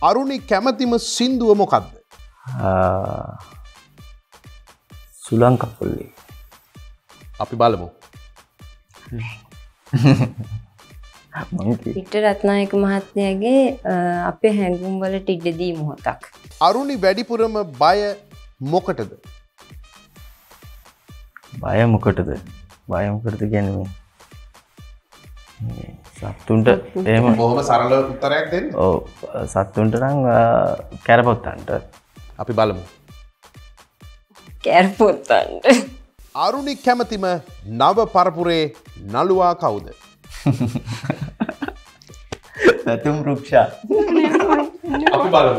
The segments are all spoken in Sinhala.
අරුණි කැමතිම සින්දුව මොකක්ද? සුලං කපුල්ලේ. අපි බලමු. වික්ටර් රත්නායක මහත්මයාගේ අපේ හැඟුම් වලට ඉඩ දී මොහොතක්. අරුණි වැඩිපුරම බය මොකටද? බය මොකටද? බය මොකටද කියන්නේ මේ සත්තුන්ට එහෙම බොහොම සරල උත්තරයක් දෙන්න. ඔව් සත්තුන්ට නම් කැරපොත්තන්ට. අපි බලමු. කැරපොත්තන්ට. අරුණි කැමතිම නව පරපුරේ නළුවා කවුද? පැතුම් වෘක්ෂා. අපි බලමු.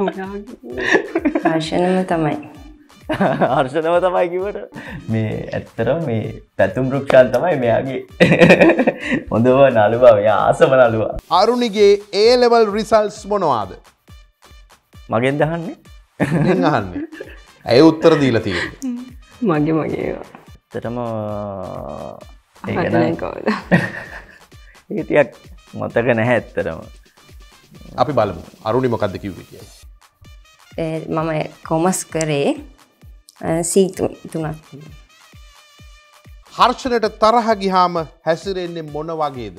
හර්ෂණම තමයි. හර්ෂණම තමයි කිව්වට මේ ඇත්තටම මේ පැතුම් වෘක්ෂාන් තමයි මෙයාගේ හොඳම නළුවා. මෙයා ආසම නළුවා. අරුණිගේ A level results මොනවාද? මගෙන් දහන්නේ? මගෙන් අහන්නේ. ඇය උත්තර දීලා තියෙන්නේ. මගේ. ඇත්තටම ඒක නෑ කවුද? ඒක ටිකක් මතක නැහැ ඇත්තටම. අපි බලමු. අරුණි මොකද්ද කිව්වේ කියලා. මම කොමර්ස් කරේ C3ක්. හර්ෂණයට තරහ ගියාම හැසිරෙන්නේ මොන වගේද?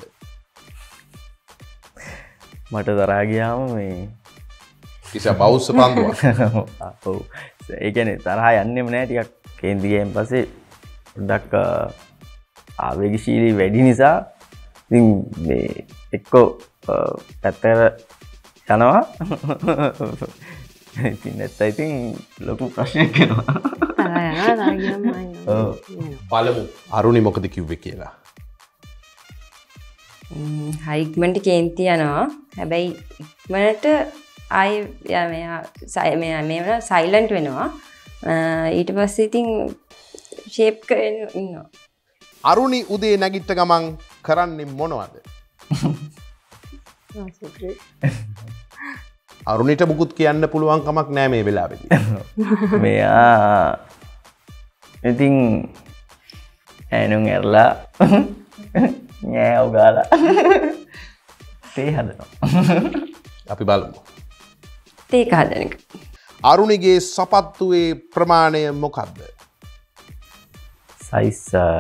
මට තරහා ගියාම මේ කිසිම බෞස්ස පන්දුවක්. ඔව්. ඒ කියන්නේ තරහා යන්නෙම නෑ ටිකක් කේන්ති ගියන් පස්සේ පොඩ්ඩක් ආවේගශීලී වැඩි නිසා ඉතින් මේ එක්කෝ පැත්තකට යනවා. ඉතින් නැත්නම් ඉතින් ලොකු ප්‍රශ්නයක් වෙනවා. බලමු අරුණි මොකද කිව්වේ කියලා. හයික්මන්ට කේන්ති යනවා. හැබැයි ඉක්මනට මෙයා සයිලන්ට් වෙනවා. ඊට පස්සේ ඉතින් ෂේප් කරගෙන ඉන්නවා. අරුණි උදේ නැගිට ගමන් කරන්නේ මොනවද? අරුණිට මුකුත් කියන්න පුළුවන් කමක් නෑ මේ වෙලාවේදී. මෙයා ඉතින් ඇනුම් ඇරලා නෑව ගාලා තේ හදනවා. අපි බලමු. තේක හදන එක. අරුණිගේ සපත්තුවේ ප්‍රමාණය මොකක්ද? Size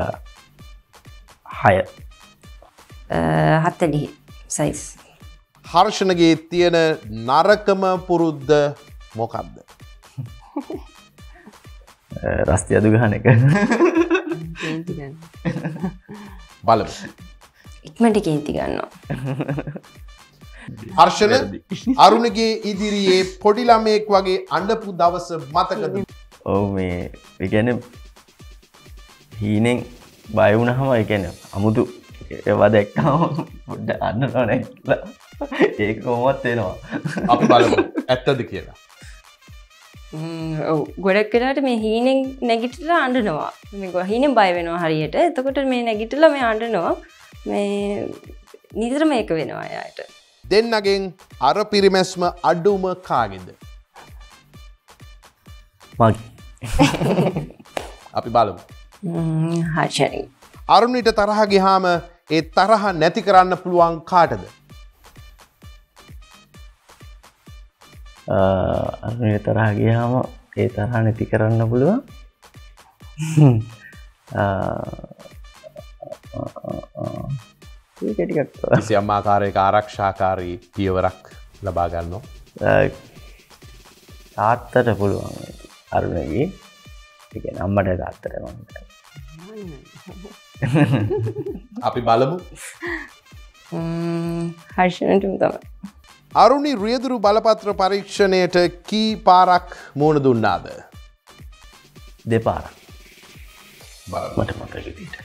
40 size. හර්ෂණගේ තියෙන නරකම පුරුද්ද මොකක්ද? රස්ති අඩු ගන්න එක. බලමු. ඉක්මනට කේන්ති ගන්නවා. හර්ෂණ අරුණගේ ඉදිරියේ පොඩි ළමයෙක් වගේ අඬපු දවස මතකද? ඔව් මේ ඒ කියන්නේ හීනෙන් බය වුණාම ඒ කියන්නේ අමුතු ඒවා දැක්කම පොඩ්ඩක් අඬනවා නැක්ලා ඒක කොහොමවත් වෙනවා. අපි බලමු ඇත්තද කියලා. ඔව් ගොඩක් වෙලාවට මේ හීනෙන් නැගිටලා අඬනවා. මේ හීනෙන් බය වෙනවා හරියට. එතකොට මේ නැගිටලා මේ අඬනවා. මේ නිතරම ඒක වෙනවා එයාට. දෙන්නගෙන් අර පිරිමැස්ම අඩුම කාගෙද? මගේ. අපි බලමු. හර්ෂණි. අරුණිට තරහ ගියාම ඒ තරහ නැති කරන්න පුළුවන් කාටද? අරුණිට තරහ ගියාම ඒ තරහ නැති කරන්න පුළුවන් කිසියම් ආකාරයක ආරක්ෂාකාරී පියවරක් ලබා ගන්නවා. තාත්තට පුළුවන් අරුණගේ. ඒ කියන්නේ අම්මට තාත්තට මම අපි බලමු. හර්ෂණටම තමයි. අරුණි රියදුරු බලපත්‍ර පරීක්ෂණයට කී පාරක් මුහුණ දුන්නාද? දෙපාරක්. මට මතක විදිහට.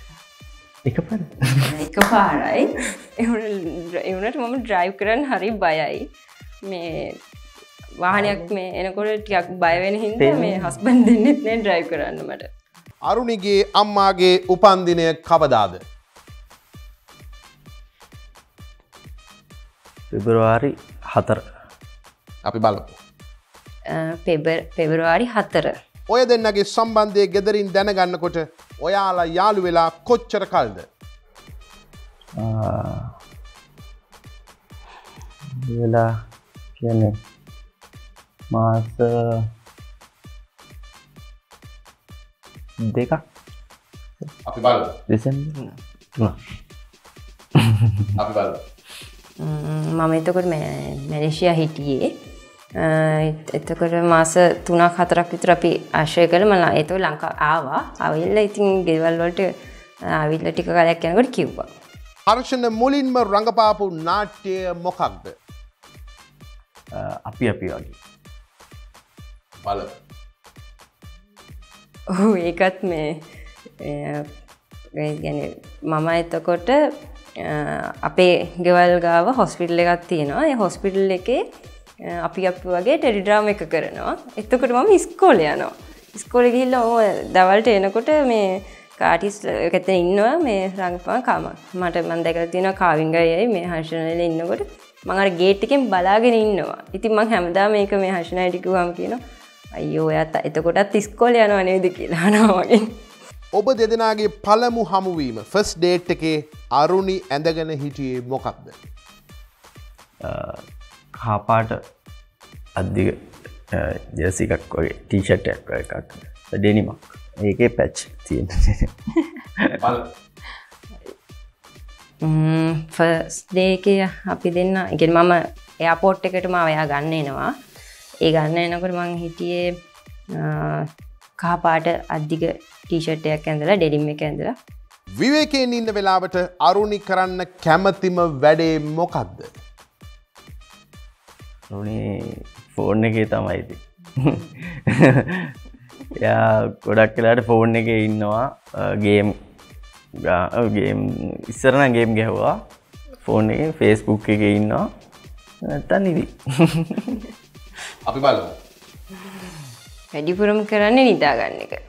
එකපාරයි. ඒ වුණාට මම ඩ්‍රයිව් කරන්න හරි බයයි. මේ වාහනයක් මේ එනකොට ටිකක් බය වෙන හින්දා මේ හස්බන්ඩ් දෙන්නෙත් නේ ඩ්‍රයිව් කරන්න මට. අරුණිගේ අම්මාගේ උපන්දිනය කවදාද? පෙබරවාරි 4. අපි බලමු. පෙබරවාරි 4. ඔය දෙන්නගේ සම්බන්ධය ගෙදරින් දැනගන්නකොට ඔයාලා යාළු වෙලා කොච්චර කල්ද? වෙලා කියන්නේ මාස දෙකක් අපි බලමු. දෙසැම්බර් 3. අපි බලමු. මම එතකොට මැලේසියා හිටියේ. එතකොට මාස 3-4ක් විතර අපි ආශ්‍රය කළා. මම ඒතකොට ලංකාව ආවා. ආවිල්ලා ඉතින් ගෙවල් වලට ආවිල්ලා ටික කාලයක් යනකොට කිව්වා. හර්ෂණ මුලින්ම රඟපාපු නාට්‍ය මොකක්ද? අපි වගේ. බලමු. ඔව් ඒකත් මම එතකොට අපේ ගෙවල් ගාව හොස්පිටල් එකක් තියෙනවා. ඒ හොස්පිටල් එකේ අපි වගේ ටෙලිඩ්‍රාම එක කරනවා. එතකොට මම ඉස්කෝලේ යනවා. ඉස්කෝලේ ගිහිල්ලා දවල්ට එනකොට මේ කාටිස් එකතන ඉන්නවා මේ රංගපාන කාමක්. මම දැකලා තියෙනවා කාවින් ගයයි මේ හර්ෂණලේ ඉන්නකොට මම අර ගේට් එකෙන් බලාගෙන ඉන්නවා. ඉතින් මම හැමදාම මේක මේ හර්ෂණයිට කිව්වම කියනවා අයියෝ එයාත් එතකොටත් ඉස්කෝලේ යනවා නේද කියලා අහනවා වගේ. ඔබ දෙදෙනාගේ පළමු හමුවීම ෆස්ට් ඩේට් එකේ අරුණි ඇඳගෙන හිටියේ මොකක්ද? කහපාට අද්දික ජර්සි එකක් වගේ ටී-ෂර්ට් එකක් වගේ එකක් ඩෙනිමක්. ඒකේ පැච් තියෙනවා. ෆස්ට් ඩේ එකේ අපි දෙන්න ඒ කියන්නේ මම එයාපෝට් එකට මාව එයා ගන්න එනවා. ඒ ගන්න එනකොට මං හිටියේ කහපාට අද්දික ටී-ෂර්ට් එකක් ඇඳලා ඩෙනිම් එක ඇඳලා. විවේකයෙන් ඉන්න වෙලාවට අරුණි කරන්න කැමතිම වැඩේ මොකක්ද? අරුණි ෆෝන් එකේ තමයි ඉතින්. එයා ගොඩක් වෙලාවට ෆෝන් එකේ ඉන්නවා ගේම් ඉස්සර නම් ගේම් ගැහුවා. ෆෝන් එකේ Facebook එකේ ඉන්නවා. නැත්තම් ඉතින් අපි බලමු. වැඩිපුරම කරන්නේ නිදා ගන්න එක.